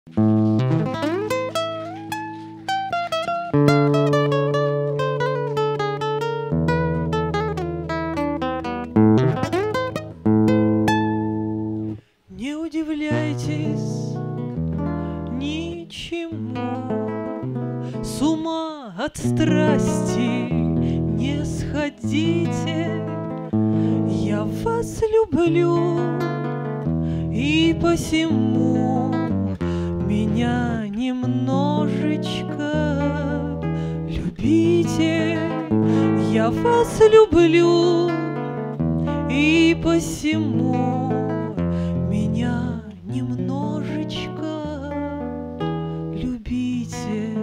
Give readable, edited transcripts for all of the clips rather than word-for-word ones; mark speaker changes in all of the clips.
Speaker 1: Не удивляйтесь ничему, с ума от страсти не сходите. Я вас люблю, и посему меня немножечко любите. Я вас люблю, и посему меня немножечко любите.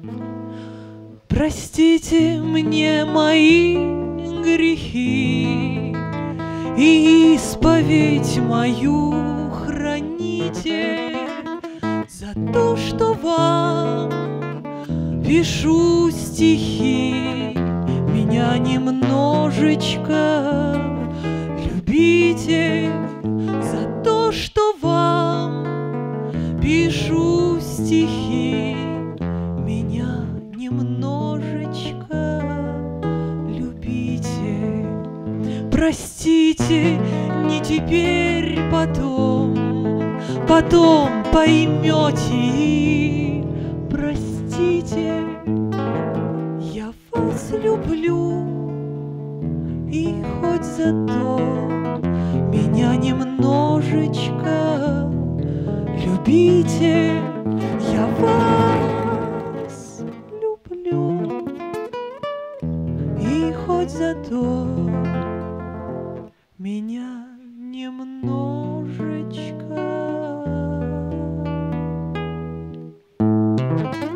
Speaker 1: Простите мне мои грехи, и исповедь мою храните. За то, что вам пишу стихи, меня немножечко любите. За то, что вам пишу стихи, меня немножечко любите. Простите, не теперь, потом поймете. Простите, я вас люблю, и хоть за то меня немножечко любите. Я вас люблю, и хоть за то меня немножечко